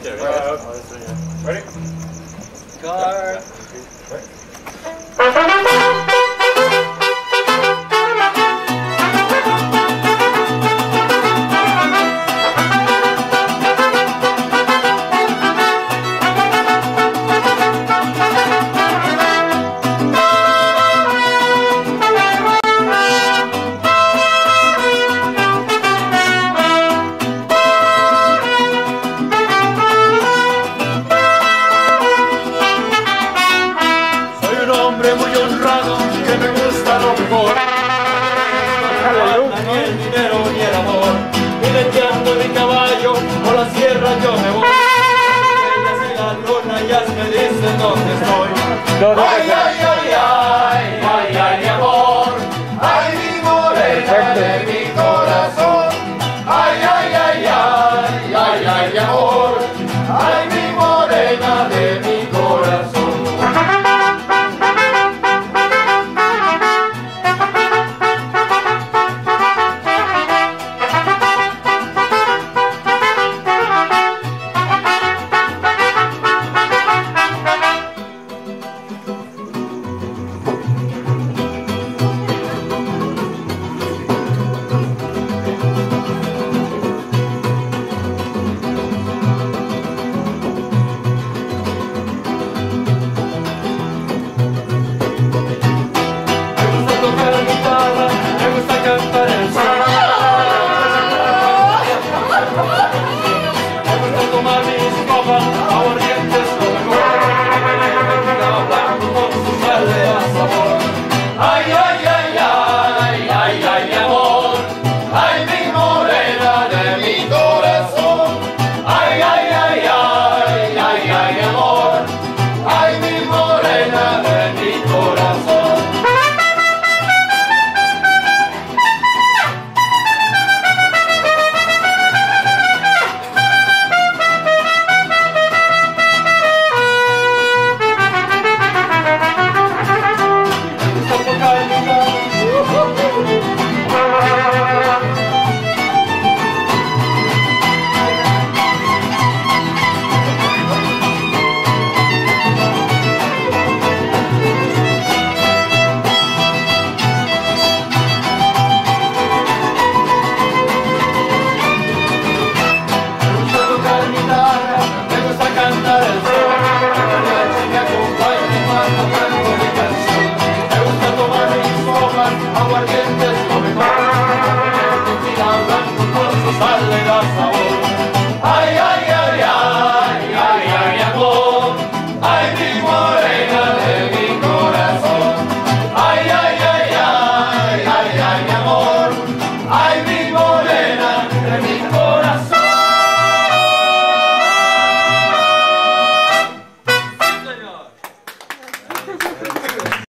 Ready? Car. Muy honrado, que me gusta lo mejor. Ni el dinero ni el amor, jineteando mi caballo por la sierra yo me voy. Ellas en la luna, ellas me dicen dónde estoy. Ay, ay, ay, ay, ay, ay, mi amor, ay, mi morena de mi corazón. Ay, ay, ay, ay, ay, ay, mi amor, ay, mi morena de